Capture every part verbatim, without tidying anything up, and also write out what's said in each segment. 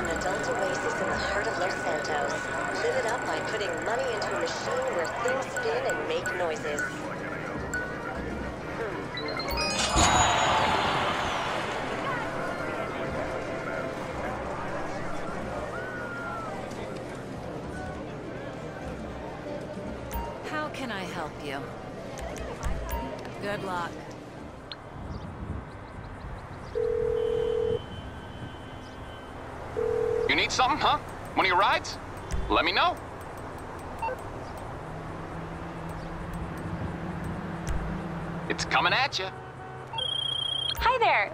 An adult oasis in the heart of Los Santos. Live it up by putting money into a machine where things spin and make noises. How can I help you? Good luck. You need something, huh? One of your rides? Let me know. It's coming at you. Hi there.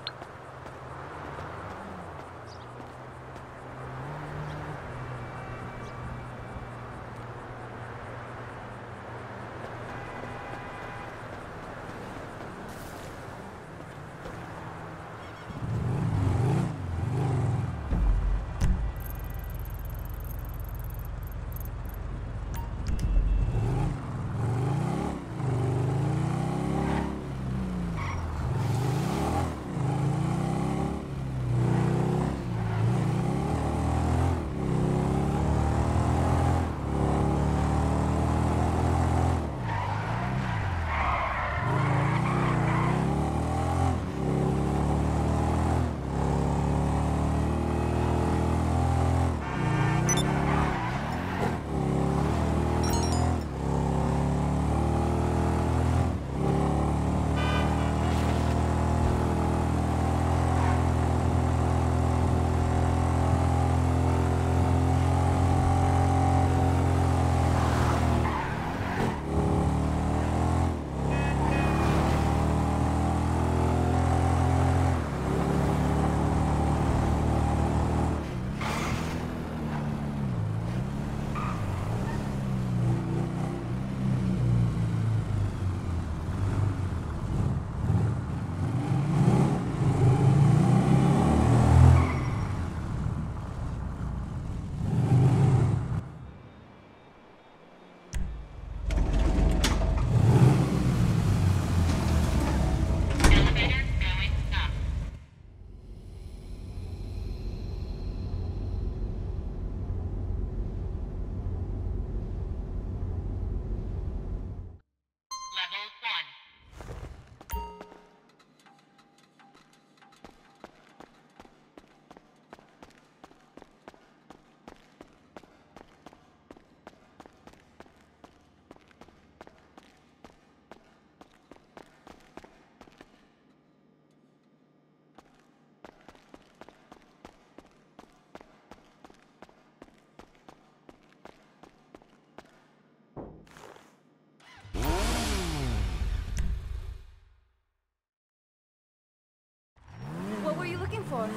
What were you looking for?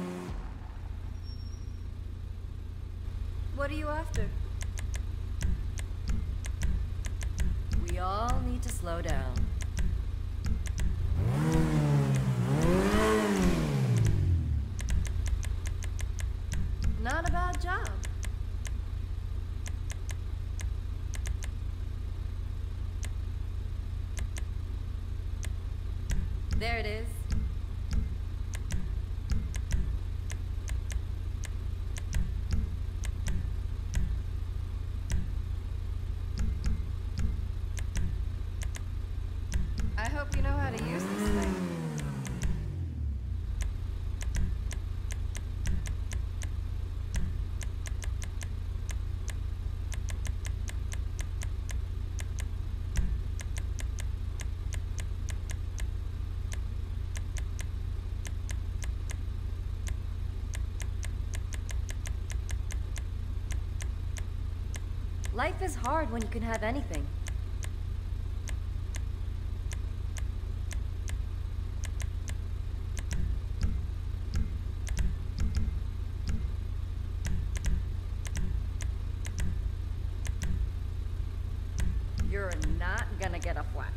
What are you after? We all need to slow down. Not a bad job. There it is. I hope you know how to use this thing. Life is hard when you can have anything. You're not gonna get a flat.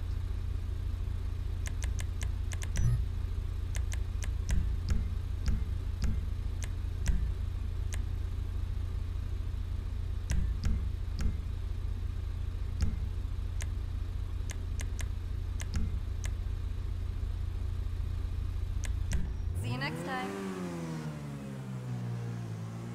See you next time.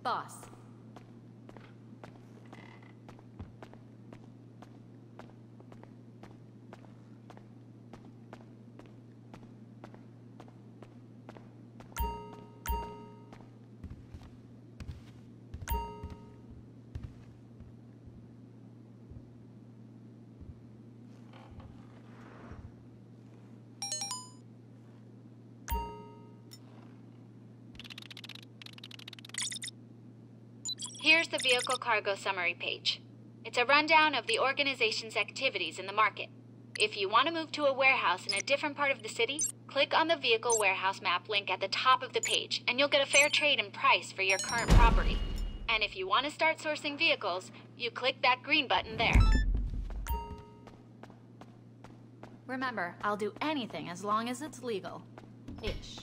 Boss. Here's the vehicle cargo summary page. It's a rundown of the organization's activities in the market. If you want to move to a warehouse in a different part of the city, click on the vehicle warehouse map link at the top of the page, and you'll get a fair trade in price for your current property. And if you want to start sourcing vehicles, you click that green button there. Remember, I'll do anything as long as it's legal. Ish.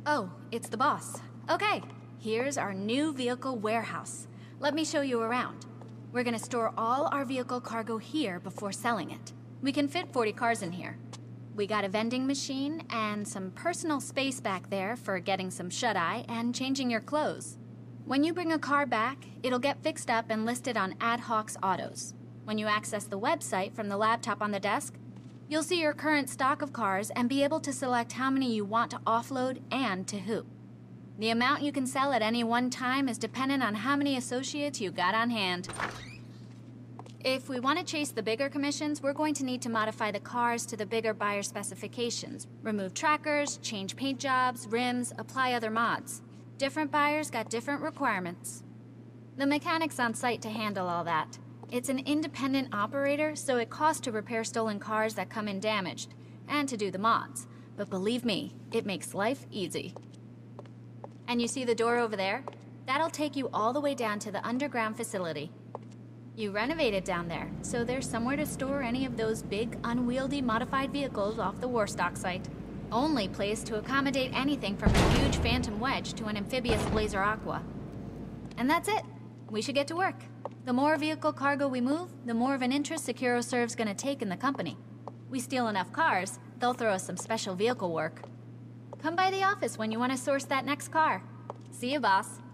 Oh, it's the boss. Okay, here's our new vehicle warehouse. Let me show you around. We're gonna store all our vehicle cargo here before selling it. We can fit forty cars in here. We got a vending machine and some personal space back there for getting some shut-eye and changing your clothes. When you bring a car back, it'll get fixed up and listed on Ad Hoc's Autos. When you access the website from the laptop on the desk, you'll see your current stock of cars and be able to select how many you want to offload and to who. The amount you can sell at any one time is dependent on how many associates you got on hand. If we want to chase the bigger commissions, we're going to need to modify the cars to the bigger buyer specifications, remove trackers, change paint jobs, rims, apply other mods. Different buyers got different requirements. The mechanic's on site to handle all that. It's an independent operator, so it costs to repair stolen cars that come in damaged, and to do the mods. But believe me, it makes life easy. And you see the door over there? That'll take you all the way down to the underground facility. You renovated down there, so there's somewhere to store any of those big, unwieldy modified vehicles off the Warstock site. Only place to accommodate anything from a huge Phantom Wedge to an amphibious Blazer Aqua. And that's it. We should get to work. The more vehicle cargo we move, the more of an interest SecuroServe's gonna take in the company. We steal enough cars, they'll throw us some special vehicle work. Come by the office when you want to source that next car. See you, boss.